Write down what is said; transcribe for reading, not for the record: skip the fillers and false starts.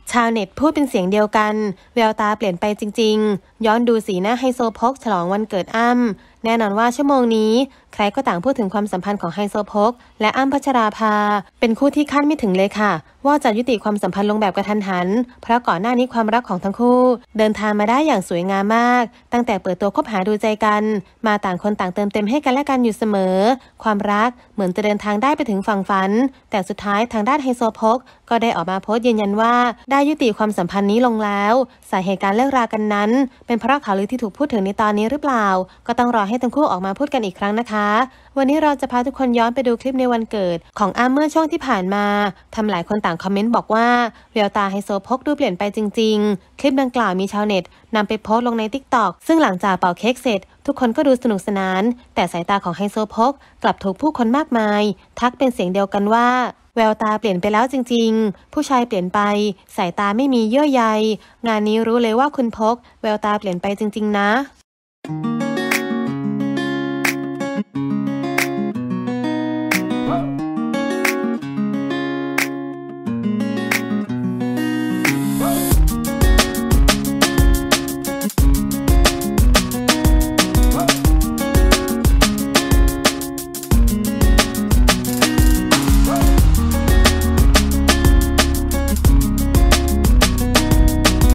ชาวเน็ตพูดเป็นเสียงเดียวกันแววตาเปลี่ยนไปจริงๆย้อนดูสีหน้าไฮโซโพกฉลองวันเกิดอ้ำแน่นอนว่าชั่วโมงนี้ใครก็ต่างพูดถึงความสัมพันธ์ของไฮโซโพกและอ้ำพัชราภาเป็นคู่ที่คาดไม่ถึงเลยค่ะว่าจะยุติความสัมพันธ์ลงแบบกระทันหันเพราะก่อนหน้านี้ความรักของทั้งคู่เดินทางมาได้อย่างสวยงามมากตั้งแต่เปิดตัวคบหาดูใจกันมาต่างคนต่างเติมเต็มให้กันและกันอยู่เสมอความรักเหมือนจะเดินทางได้ไปถึงฝั่งฝันแต่สุดท้ายทางด้านไฮโซโพกก็ได้ออกมาโพสต์ยืนยันว่าได้ยุติความสัมพันธ์นี้ลงแล้วสาเหตุการเลิกรากันนั้นเป็นเพราะข่าวลือที่ถูกพูดถึงในตอนนี้หรือเปล่าก็ต้องรอให้ทั้งคู่ออกมาพูดกันอีกครั้งนะคะวันนี้เราจะพาทุกคนย้อนไปดูคลิปในวันเกิดของอ้ำเมื่อช่วงที่ผ่านมาทำหลายคนต่างคอมเมนต์บอกว่าแววตาไฮโซโพกดูเปลี่ยนไปจริงๆคลิปดังกล่าวมีชาวเน็ตนำไปโพสต์ลงใน TikTok ซึ่งหลังจากเป่าเค้กเสร็จทุกคนก็ดูสนุกสนานแต่สายตาของไฮโซโพกกลับถูกผู้คนมากมายทักเป็นเสียงเดียวกันว่าแววตาเปลี่ยนไปแล้วจริงๆผู้ชายเปลี่ยนไปสายตาไม่มีเยื่อใยงานนี้รู้เลยว่าคุณพกแววตาเปลี่ยนไปจริงๆนะ